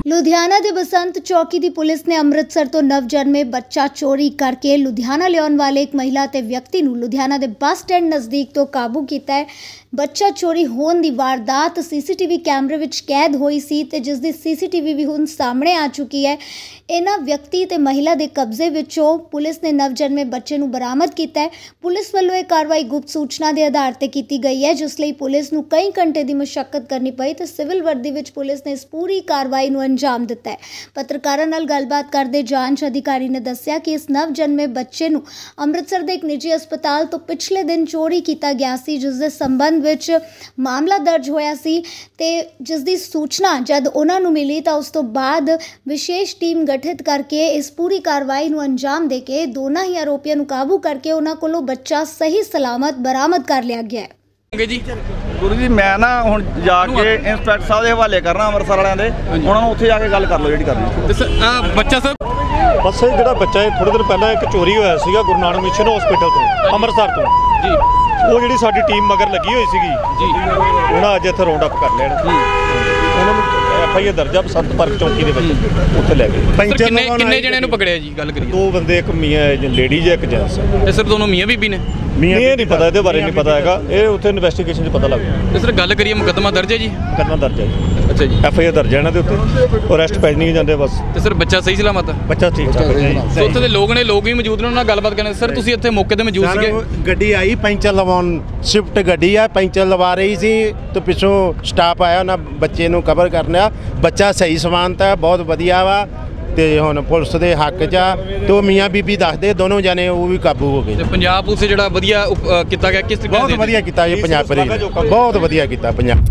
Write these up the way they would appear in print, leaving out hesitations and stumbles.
ਲੁਧਿਆਣਾ ਦੇ ਬਸੰਤ ਚੌਕੀ ਦੀ ਪੁਲਿਸ ਨੇ ਅੰਮ੍ਰਿਤਸਰ ਤੋਂ ਨਵਜਨਮੇ ਬੱਚਾ ਚੋਰੀ ਕਰਕੇ ਲੁਧਿਆਣਾ ਲਿਆਉਣ ਵਾਲੇ ਇੱਕ ਮਹਿਲਾ ਤੇ ਵਿਅਕਤੀ ਨੂੰ ਲੁਧਿਆਣਾ ਦੇ ਬੱਸ ਸਟੈਂਡ ਨਜ਼ਦੀਕ ਤੋਂ ਕਾਬੂ ਕੀਤਾ ਹੈ। ਬੱਚਾ ਚੋਰੀ ਹੋਣ ਦੀ ਵਾਰਦਾਤ ਸੀਸੀਟੀਵੀ ਕੈਮਰੇ ਵਿੱਚ ਕੈਦ ਹੋਈ ਸੀ ਤੇ ਜਿਸ ਦੀ ਸੀਸੀਟੀਵੀ ਵੀ ਹੁਣ ਸਾਹਮਣੇ ਆ ਚੁੱਕੀ ਹੈ। ਇਹਨਾਂ ਵਿਅਕਤੀ ਤੇ ਮਹਿਲਾ ਦੇ ਕਬਜ਼ੇ ਵਿੱਚੋਂ ਪੁਲਿਸ ਨੇ ਨਵਜਨਮੇ ਬੱਚੇ ਨੂੰ ਬਰਾਮਦ ਕੀਤਾ ਹੈ। ਪੁਲਿਸ ਵੱਲੋਂ ਇਹ ਕਾਰਵਾਈ ਗੁਪਤ ਸੂਚਨਾ ਦੇ ਆਧਾਰ ਤੇ ਕੀਤੀ ਗਈ ਹੈ, ਜਿਸ ਲਈ ਪੁਲਿਸ ਨੂੰ ਕਈ ਘੰਟੇ ਦੀ ਮੁਸ਼ੱਕਤ ਕਰਨੀ ਪਈ ਤੇ ਸਿਵਲ ਵਰਦੀ ਵਿੱਚ ਪੁਲਿਸ ਨੇ ਇਸ ਪੂਰੀ ਕਾਰਵਾਈ ਨੂੰ ਅੰਜਾਮ ਦਿੱਤਾ ਹੈ। ਪੱਤਰਕਾਰਾਂ ਨਾਲ ਗੱਲਬਾਤ ਕਰਦੇ ਜਾਂਚ ਅਧਿਕਾਰੀ ਨੇ ਦੱਸਿਆ ਕਿ ਇਸ ਨਵਜਨਮੇ ਬੱਚੇ ਨੂੰ ਅੰਮ੍ਰਿਤਸਰ ਦੇ ਇੱਕ ਨਿੱਜੀ ਹਸਪਤਾਲ ਤੋਂ ਪਿਛਲੇ ਦਿਨ ਚੋਰੀ ਕੀਤਾ ਗਿਆ ਸੀ, ਜਿਸ ਦੇ ਸੰਬੰਧ ਵਿੱਚ ਮਾਮਲਾ ਦਰਜ ਹੋਇਆ ਸੀ ਤੇ ਜਿਸ ਦੀ ਸੂਚਨਾ ਜਦ ਉਹਨਾਂ ਨੂੰ ਮਿਲੀ ਤਾਂ ਉਸ ਤੋਂ ਬਾਅਦ ਵਿਸ਼ੇਸ਼ ਟੀਮ ਗਠਿਤ ਕਰਕੇ ਇਸ ਪੂਰੀ ਕਾਰਵਾਈ ਨੂੰ ਅੰਜਾਮ ਦੇ ਕੇ ਦੋਨਾਂ ਹੀ ਆਰੋਪੀਆਂ ਨੂੰ ਕਾਬੂ ਕਰਕੇ ਉਹਨਾਂ ਕੋਲੋਂ ਬੱਚਾ ਸਹੀ ਸਲਾਮਤ ਬਰਾਮਦ ਕਰ ਲਿਆ ਗਿਆ ਹੈ। जी गुरु जी मैं ना हुण जाके इंस्पैक्टर साहब के हवाले करना अमृतसर वालियां दे उन्होंने उत्थे जाके गल कर लो जिहड़ी करनी। बच्चा सर बस जो बच्चा है थोड़े दिन पहले एक चोरी होया सीगा गुरु नानक मिशन हॉस्पिटल तो अमृतसर तो जी वो जिहड़ी साडी टीम मगर लगी हुई सीगी जी उन्होंने अज इत्थे राउंड अप कर लेना उन्होंने FIR दर्ज आ बसंत पार्क चौकी दे विच उत्थे लै गए। किन्ने जणे नूं पकड़िया जी गल करिए? दो बंदे एक मियाँ लेडीज है एक जेंट्स है। सर दोनों मियाँ बीबी ने? मियाँ नहीं पता ये बारे नहीं पता है ये उत्थे इन्वेस्टिगेशन पता लग गया। सर गल करिए मुकदमा दर्ज है जी? करना दर्ज है। अच्छा जी FIR दर्ज है इन्हां दे उत्ते अरेस्ट पै नहीं जाते बस। तो सर बच्चा सही सलामत है? बच्चा ठीक ठाक है। सो उत्थे दे लोग भी मौजूद ने उन्हां नाल गलबात करने। सर तुसीं इत्थे मौके ते मौजूद सीगे? गड्डी आई पैंचर लवाउण शिफ्ट गड्डी है पैंचर लवा रही सी तो पिछों स्टाफ आया उन्हें बच्चे नूं कवर करना बच्चा सही सलामत है बहुत वधिया वा ते हुण पुलिस दे हक च आ तो मियाँ बीबी दसदे दोनों जने वो भी काबू हो गए। पंजाब पुलिस जिहड़ा वधिया कीता गया किस तरीके बहुत वधिया कीता ये पंजाब पुलिस बहुत वधिया कीता पंजाब।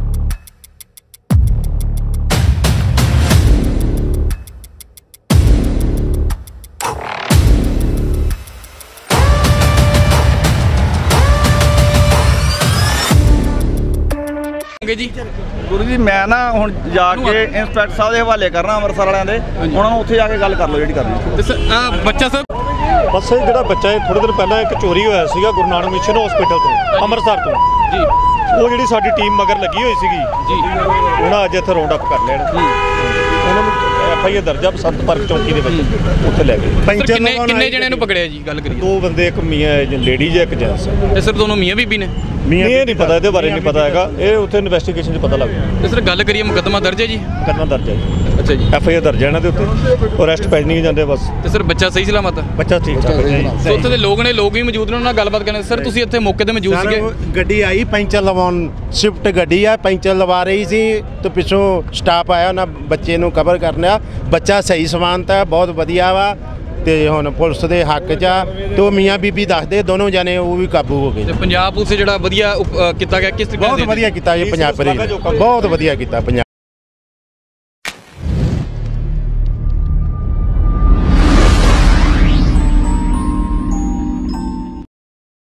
जी गुरु जी मैं ना हुण जाके इंस्पैक्टर साहब के हवाले करना अमृतसर वालियां दे उन्होंने उत्थे जाके गल कर लो जिहड़ी करनी। बच्चा सर बस जो बच्चा है थोड़े दिन पहले एक चोरी होया सीगा गुरु नानक मिशन हॉस्पिटल तो अमृतसर तो जी वो जिहड़ी साडी टीम मगर लगी हुई सीगी जी उन्होंने अज इत्थे राउंड अप कर लेना उन्होंने FIR दर्ज आ बसंत पार्क चौकी दे विच उत्थे लै गए। किन्ने जणे नूं पकड़िया जी गल करिए? दो बंदे एक मियाँ लेडीज है एक जेंट्स है। सर दोनों मियाँ बीबी ने? मियाँ नहीं पता ये बारे नहीं पता है ये उत्थे इन्वेस्टिगेशन पता लग गया। सर गल करिए मुकदमा दर्ज है जी? करना दर्ज है। अच्छा जी FIR दर्ज है इन्हां दे उत्ते अरेस्ट पै नहीं जाते बस। तो सर बच्चा सही सलामत है? बच्चा ठीक ठाक है। सो उत्थे दे लोग भी मौजूद ने उन्हां नाल गलबात करने। सर तुसीं इत्थे मौके ते मौजूद सीगे? गड्डी आई पैंचर लवाउण शिफ्ट गड्डी है पैंचर लवा रही सी तो पिछों स्टाफ आया उन्हें बच्चे नूं कवर करना बच्चा सही सलामत है बहुत वधिया वा ते हुण पुलिस दे हक च आ तो मियाँ बीबी दसदे दोनों जने वो भी काबू हो गए। पंजाब पुलिस जिहड़ा वधिया कीता गया किस तरीके बहुत वधिया कीता ये पंजाब पुलिस बहुत वधिया कीता पंजाब।